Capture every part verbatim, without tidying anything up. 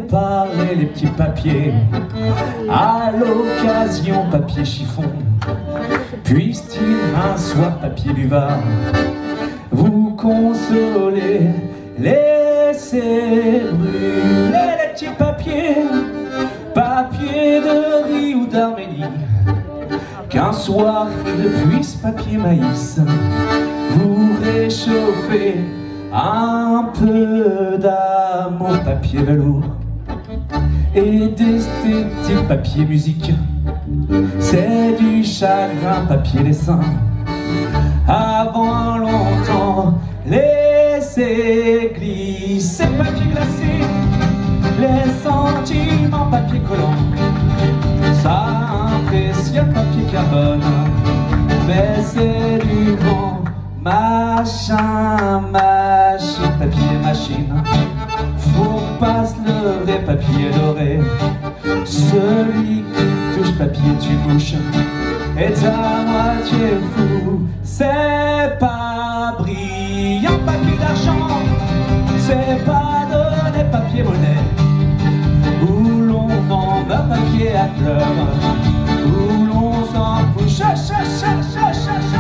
parler les petits papiers, à l'occasion papier chiffon. Puisse-t-il un soir papier buvard vous consoler, laissez brûler les petits papiers, papier de riz ou d'Arménie, qu'un soir il puisse papier maïs vous réchauffer un peu d'amour, papier velours et d'esthétique, papier musique, c'est du chagrin, papier dessin. Avant longtemps, laissez glisser, papier glacé, les sentiments, papier collant. Ça impressionne, papier carbone, mais c'est du vent. Machin, machine, papier machine, faut pas se leurrer, papier doré. Celui qui touche papier tu bouches est à moitié fou. C'est pas brillant, papier d'argent, c'est pas donné, papier monnaie, où l'on en meurt, papier à fleurs, où l'on s'en fout. Cha, cha, cha, cha, cha, cha.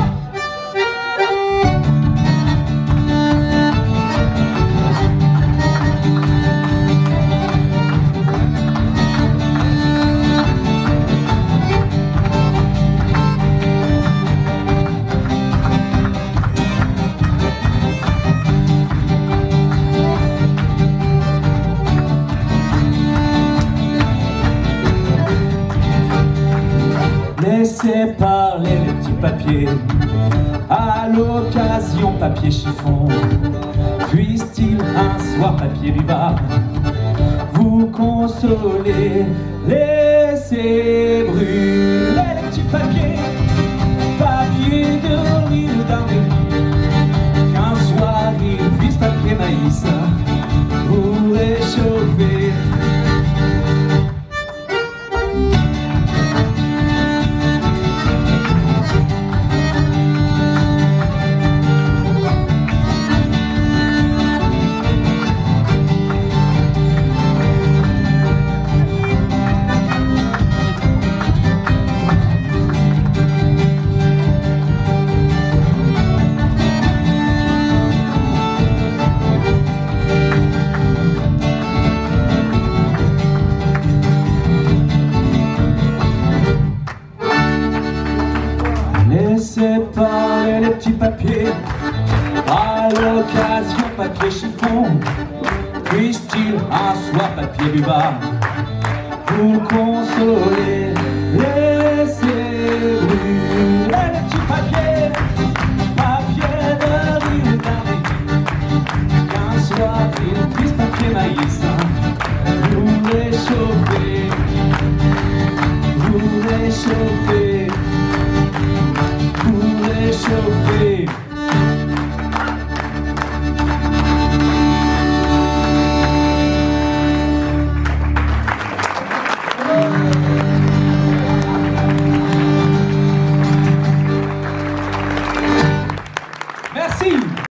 Laissez parler les petits papiers, à l'occasion papier chiffon. Puisse-t-il un soir papier buvard vous consoler, laissez brûler les petits papiers, papier de riz ou d'Arménie, qu'un soir il puisse papier maïs vous réchauffer. Laissez parler les petits papiers, à l'occasion papier chiffon. Puisse-t-il un soir papier buvard vous consoler, laissez brûler.